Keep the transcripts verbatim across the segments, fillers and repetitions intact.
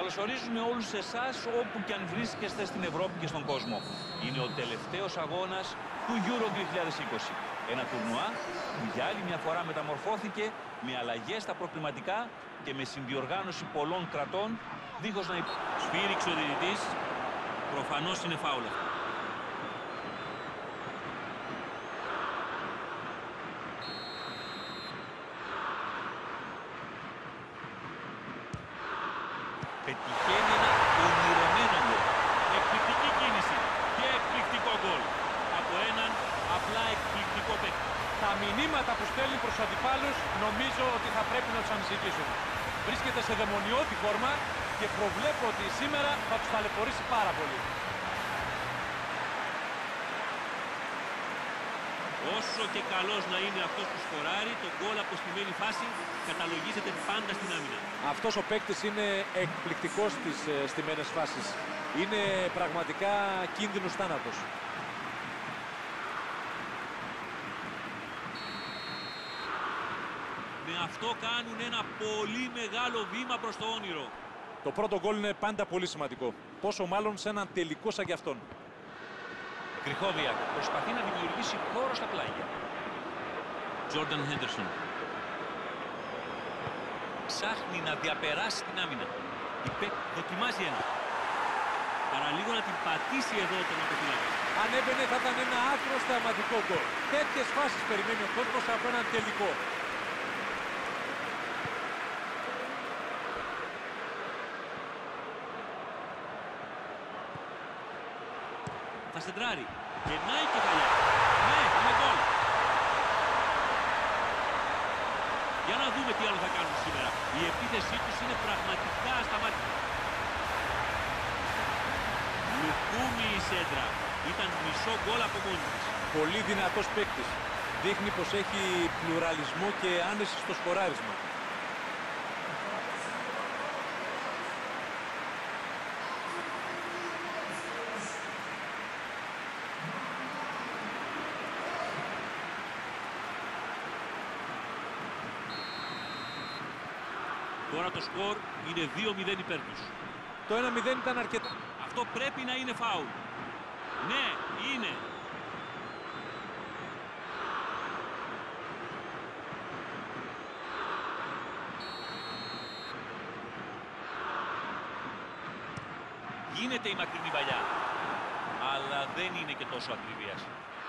καλωσορίζουμε όλους εσάς όπου και αν βρίσκεστε στην Ευρώπη και στον κόσμο. Είναι ο τελευταίος αγώνας του Euro δύο χιλιάδες είκοσι. Ένα τουρνουά που για άλλη μια φορά μεταμορφώθηκε με αλλαγές στα προκριματικά και με συνδιοργάνωση πολλών κρατών, δίχως να υπ... Σφύριξε ο διαιτητής. Προφανώς είναι φάουλα. Πετυχαίνει ένα ονειρωμένο γκολ. Εκπληκτική κίνηση και εκπληκτικό γκολ από έναν απλά εκπληκτικό παίκτη. Τα μηνύματα που στέλνει προς αντιπάλους νομίζω ότι θα πρέπει να τους ανησυχήσουν. Βρίσκεται σε δαιμονιώδη φόρμα και προβλέπω ότι σήμερα θα τους ταλαιπωρήσει πάρα πολύ. Όσο και καλός να είναι αυτός που σκοράρει, το γκολ από στημένη φάση καταλογίζεται πάντα στην άμυνα. Αυτός ο παίκτης είναι εκπληκτικός στις ε, στημένες φάσεις. Είναι πραγματικά κίνδυνος θάνατος. Με αυτό κάνουν ένα πολύ μεγάλο βήμα προς το όνειρο. Το πρώτο γκολ είναι πάντα πολύ σημαντικό. Πόσο μάλλον σε έναν τελικό σαν κι αυτόν. Γκριχόβιακ προσπαθεί να δημιουργήσει χώρο στα πλάγια. Τζόρνταν Χέντερσον. Ψάχνει να διαπεράσει την άμυνα. Η ΠΕΚ δοκιμάζει ένα. Παραλίγο να την πατήσει εδώ τον αποφύλακα. Αν έμπαινε θα ήταν ένα άκρο θεαματικό γκολ. Τέτοιες φάσεις περιμένει ο κόσμος από έναν τελικό. Θα σεντράρει. Γεννάει και παλιά. Ναι, είναι γκολ. Για να δούμε τι άλλο θα κάνουν σήμερα. Η επίθεσή τους είναι πραγματικά ασταμάτητη. Λουκούμι η σέντρα. Ήταν μισό γκολ από μόνη της. Πολύ δυνατός παίκτης. Δείχνει πως έχει πλουραλισμό και άνεση στο σκοράρισμα. Τώρα το σκορ είναι δύο μηδέν υπέρ τους. Το ένα μηδέν ήταν αρκετά. Αυτό πρέπει να είναι φάουλ. Ναι, είναι. Γίνεται η μακρινή παλιά, αλλά δεν είναι και τόσο ακριβίας.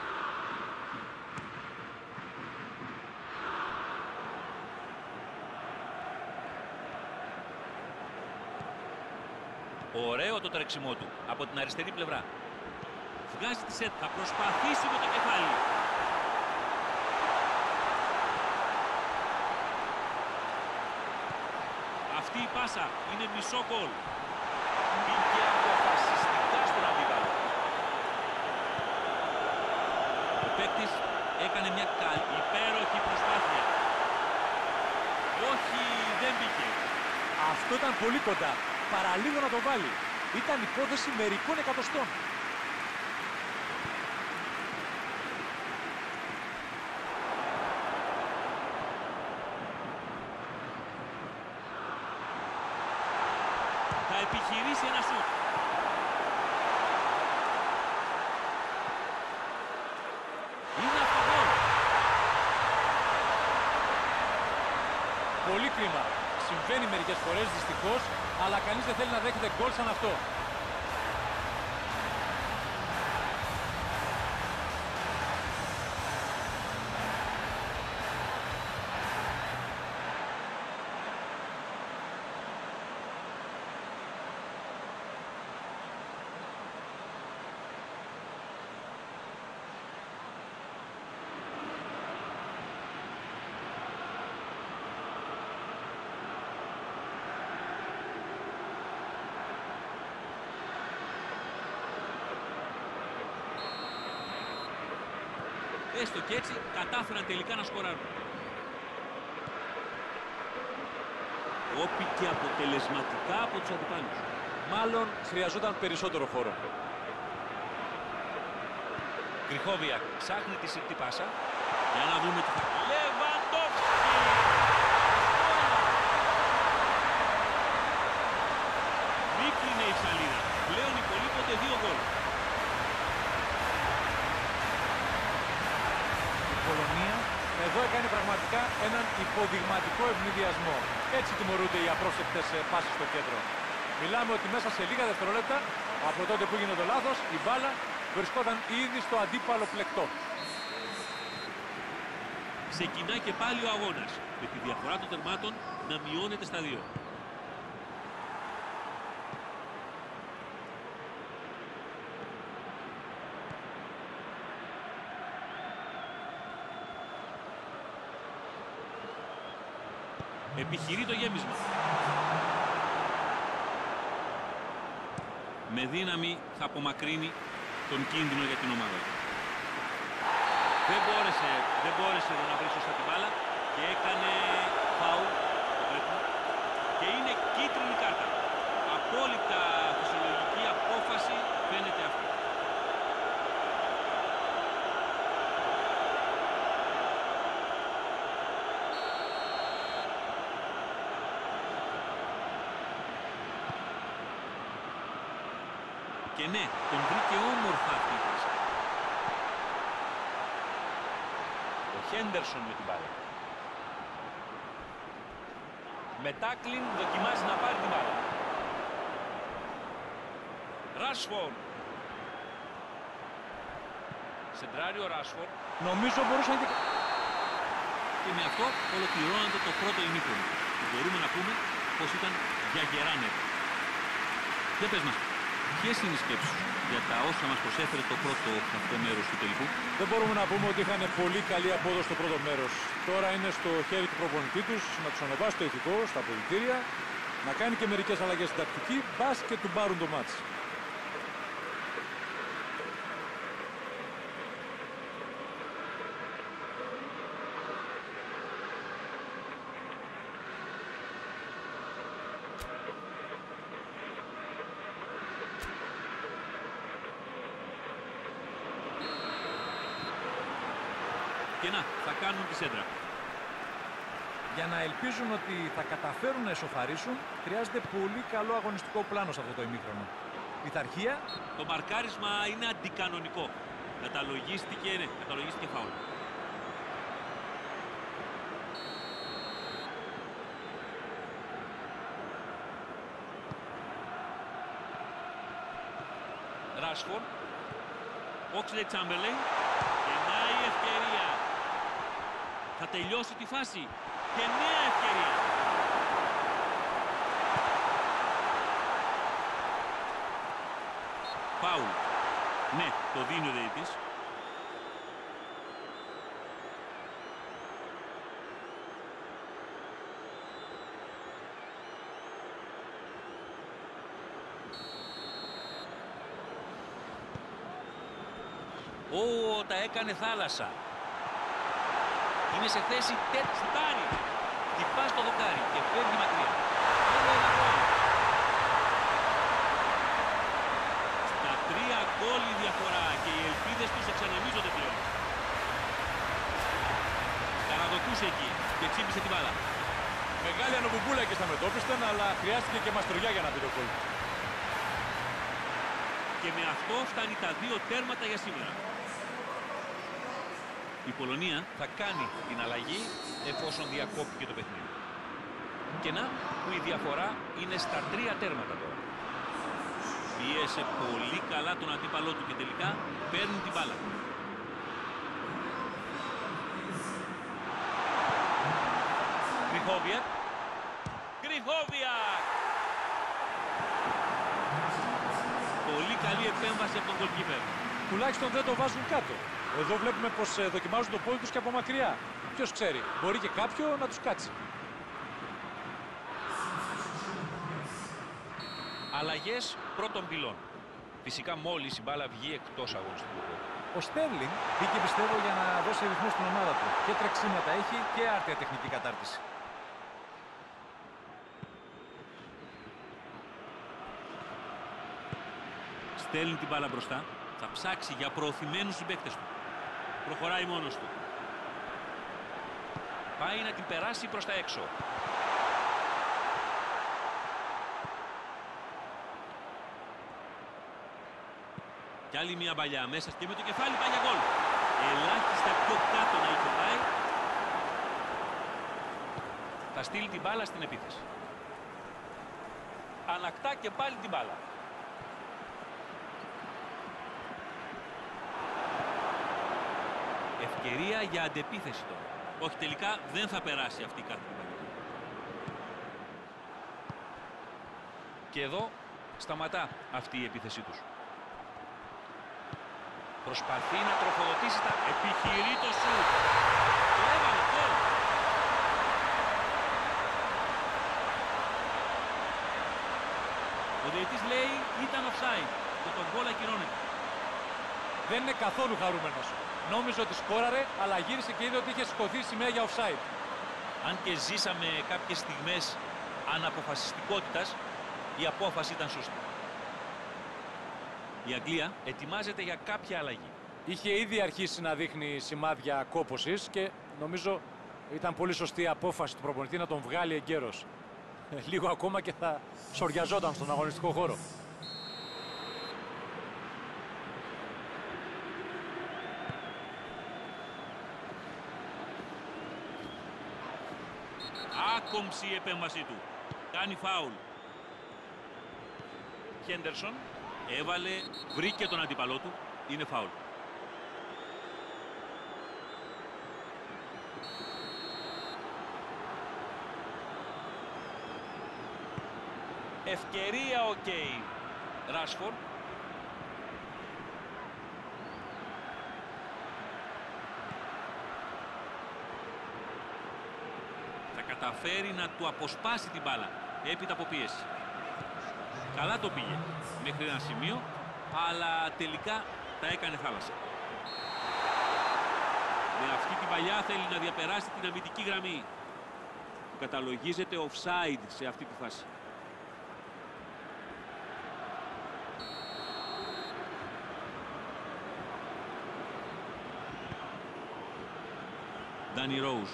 Ωραίο το τρέξιμό του από την αριστερή πλευρά. Βγάζει τη σετ, θα προσπαθήσει με το κεφάλι. Αυτή η πάσα είναι μισό γκολ. Μπήκε αποφασιστικά στον αντίπαλο. Ο παίκτης έκανε μια καλή, υπέροχη προσπάθεια. Όχι, δεν μπήκε. Αυτό ήταν πολύ κοντά. Παραλίγο να το βάλει. Ήταν υπόθεση μερικών εκατοστών. Θα επιχειρήσει ένα σουτ. Είναι αυτό γκολ. Πολύ κρίμα. Συμβαίνει μερικές φορές δυστυχώς, αλλά κανείς δεν θέλει να δέχεται γκολ σαν αυτό. Έστω και έτσι κατάφεραν τελικά να σκοράρουν. Κόπηκε αποτελεσματικά από τους αντιπάλους. Μάλλον χρειαζόταν περισσότερο χώρο. Γκριχόβιακ ψάχνει τη συρτή πάσα. Για να δούμε τι θα... Λεβαντόφσκι! ουσιαστικά έναν υποδειγματικό ευνηδιασμό. Έτσι τιμωρούνται οι απρόσεκτες πάσες στο κέντρο. Μιλάμε ότι μέσα σε λίγα δευτερόλεπτα, από τότε που έγινε το λάθος, η μπάλα βρισκόταν ήδη στο αντίπαλο πλεκτό. Ξεκινά και πάλι ο αγώνας, με τη διαφορά των τερμάτων να μειώνεται στα δύο. Επιχειρεί το γέμισμα. Με δύναμη θα απομακρύνει τον κίνδυνο για την ομάδα του. Δεν μπόρεσε, δεν μπόρεσε να βρει σωστά την μπάλα και έκανε φάουλ. Και είναι κίτρινη κάρτα. Απόλυτα φυσιολογική απόφαση φαίνεται αυτή. Και ναι, τον βρήκε όμορφα αυτή η θέση. Ο Χέντερσον με την μπάλα. Με τάκλιν δοκιμάζει να πάρει την μπάλα. Ράσφορντ. Σεντράρει ο Ράσφορντ. Νομίζω μπορούσαν και... Και με αυτό ολοκληρώνεται το πρώτο ημίχρονο. Μπορούμε να πούμε πως ήταν για γερά νεύρα. Για πες μας, ποιες είναι οι σκέψεις σου για τα όσα μας προσέφερε το πρώτο αυτό μέρος του τελικού? Δεν μπορούμε να πούμε ότι είχαν πολύ καλή απόδοση στο πρώτο μέρος. Τώρα είναι στο χέρι του προπονητή τους να τους ανεβάσει το ηθικό στα αποδυτήρια, να κάνει και μερικές αλλαγές στην τακτική, μπας και του πάρουν το μάτς. Και να, θα κάνουν τη σέντρα. Για να ελπίζουν ότι θα καταφέρουν να εσωφαρίσουν, χρειάζεται πολύ καλό αγωνιστικό πλάνο σε αυτό το ημίχρονο. Πειθαρχία. Το μαρκάρισμα είναι αντικανονικό. Καταλογίστηκε, ναι, καταλογίστηκε φάουλ. Ράσφορντ. Όξλεϊ Τσάμπερλεϊν. Και να η ευκαιρία. Θα τελειώσει τη φάση. Και νέα ευκαιρία. Φάουλ. Ναι, το δίνει ο διαιτητής. Ω, τα έκανε θάλασσα. Είναι σε θέση τέτοια. Σουτάρει. Χτυπά στο δοκάρι και φεύγει μακριά. Άλλο ένα γκολ. Στα τρία γκολ η διαφορά και οι ελπίδες τους εξανεμίζονται πλέον. Καραδοκούσε εκεί και τσίπησε την μπάλα. Μεγάλη ανομποybούλα και στα μετώπισταν, αλλά χρειάστηκε και μαστρογιά για να πει το γκολ. Και με αυτό φτάνει τα δύο τέρματα για σήμερα. Η Πολωνία Θα κάνει την αλλαγή εφόσον διακόπηκε το παιχνίδι. Και να, που η διαφορά είναι στα τρία τέρματα τώρα. πίεσε πολύ καλά τον αντίπαλό του και τελικά παίρνει την μπάλα. Γκριχόβια. Γκριχόβια. Πολύ καλή επέμβαση από τον γκολκίπερ. Τουλάχιστον δεν το βάζουν κάτω. Εδώ βλέπουμε πως ε, δοκιμάζουν το πόδι τους και από μακριά. Ποιος ξέρει, μπορεί και κάποιο να τους κάτσει. Αλλαγές πρώτων πυλών. Φυσικά μόλις η μπάλα βγει εκτός αγωνιστικού χώρου. Ο Στέρλινγκ μπήκε πιστεύω για να δώσει ρυθμό στην ομάδα του. Και τρεξίματα έχει και άρτια τεχνική κατάρτιση. Στέλνει την μπάλα μπροστά. Θα ψάξει για προωθημένους συμπαίκτες του. Προχωράει μόνος του. Πάει να την περάσει προς τα έξω. Κι άλλη μια παλιά μέσα και με το κεφάλι πάει για γκολ. Ελάχιστα πιο κάτω να είχε πάει. Θα στείλει την μπάλα στην επίθεση. Ανακτά και πάλι την μπάλα. Ευκαιρία για αντεπίθεση τώρα. Όχι, τελικά δεν θα περάσει αυτή η κάρτα. Και εδώ σταματά αυτή η επίθεσή τους. Προσπαθεί να τροφοδοτήσει τα... Επιχειρεί το σουτ. Το έβαλε, γκολ. Ο διαιτητής λέει ήταν offside και το γκολ ακυρώνεται. Δεν είναι καθόλου χαρούμενος. Νόμιζε ότι σκόραρε, αλλά γύρισε και είδε ότι είχε σηκωθεί σημαία για offside. Αν και ζήσαμε κάποιες στιγμές αναποφασιστικότητας, η απόφαση ήταν σωστή. Η Αγγλία ετοιμάζεται για κάποια αλλαγή. Είχε ήδη αρχίσει να δείχνει σημάδια κόπωσης και νομίζω ήταν πολύ σωστή η απόφαση του προπονητή να τον βγάλει εγκαίρος. Λίγο ακόμα και θα σοριαζόταν στον αγωνιστικό χώρο. Άκομψη η επέμβασή του. Κάνει φάουλ. Χέντερσον. Έβαλε, βρήκε τον αντίπαλό του. Είναι φάουλ. Ευκαιρία ο Κέιν. Ράσφορντ. Θα καταφέρει να του αποσπάσει την μπάλα έπειτα από πίεση. Καλά το πήγε μέχρι ένα σημείο, αλλά τελικά τα έκανε θάλασσα. Με αυτή την παλιά θέλει να διαπεράσει την αμυντική γραμμή. Καταλογίζεται offside σε αυτή τη φάση. Ντάνι Ρόουζ.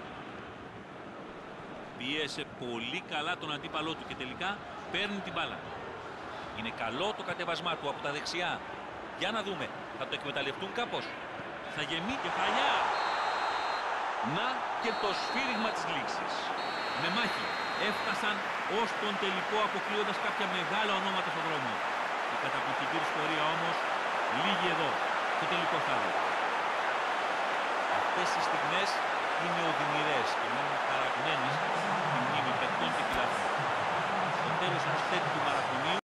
Πίεσε πολύ καλά τον αντίπαλό του και τελικά παίρνει την μπάλα. Είναι καλό το κατεβασμά του από τα δεξιά. Για να δούμε. Θα το εκμεταλλευτούν κάπως. Θα γεμεί κεφαλιά. Να και το σφύριγμα της λήξης. Με μάχη έφτασαν ως τον τελικό, αποκλείοντας κάποια μεγάλα ονόματα στον δρόμο. Η καταπληκτική τους πορεία όμως λύγει εδώ, στο τελικό στάδιο. Αυτές οι στιγμές είναι οδυνηρές και μένουν χαραγμένες στη μνήμη παιχτών και φιλάθλων. Στο τέλος όμως τέτοιου μαραθωνίου